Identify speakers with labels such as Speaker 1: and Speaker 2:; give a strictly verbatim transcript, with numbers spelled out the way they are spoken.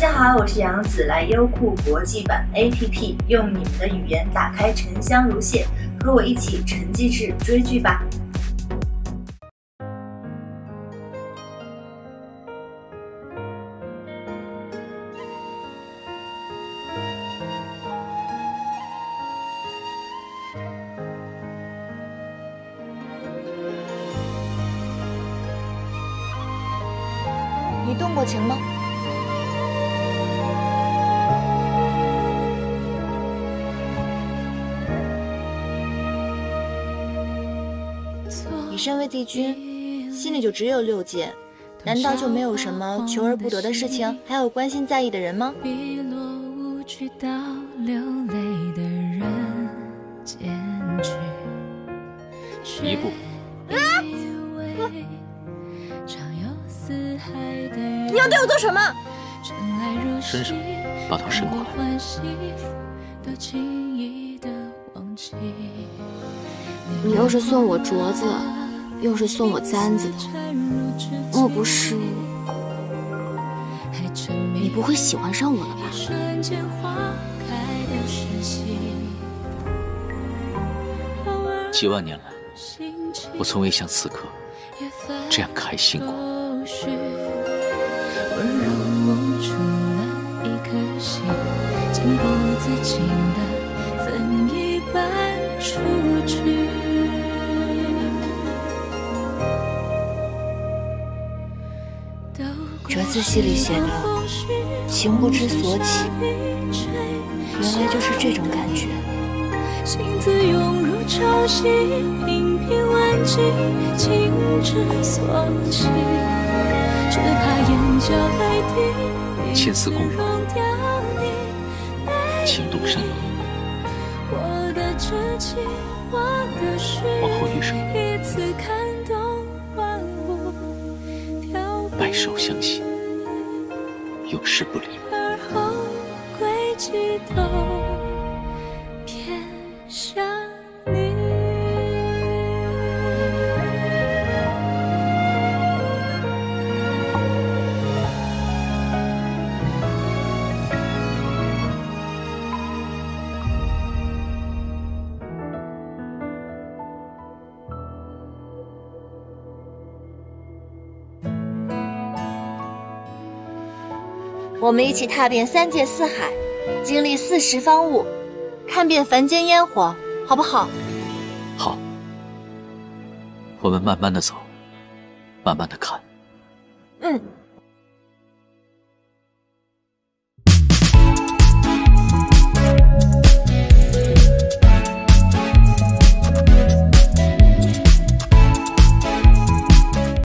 Speaker 1: 家好，我是杨子，来优酷国际版 A P P， 用你们的语言打开沉香如屑，和我一起沉寂式追剧吧。
Speaker 2: 你动过情吗？你身为帝君，心里就只有六界，难道就没有什么求而不得的事情，还有关心在意的人吗？
Speaker 3: 一步。
Speaker 2: 啊！你要对我做什么？
Speaker 3: 伸手把头伸过来。
Speaker 2: 你又是送我镯子，又是送我簪子的，莫不是你不会喜欢上我了吧？
Speaker 3: 几万年来，我从未像此刻这样开心过。温柔蒙住了一颗心，经过自己的分一半出去。
Speaker 2: 折字戏里写的情不知所起，原来就是这种感觉。
Speaker 4: 心字涌入潮汐，频频万计，情之所起。只怕眼角泪滴，
Speaker 3: 千丝共软，情动山河。往后余生，白首相携，永世不离。而后归期都偏向你。
Speaker 2: 我们一起踏遍三界四海，经历四时方物，看遍凡间烟火，好不好？
Speaker 3: 好，我们慢慢的走，慢慢的看。
Speaker 2: 嗯。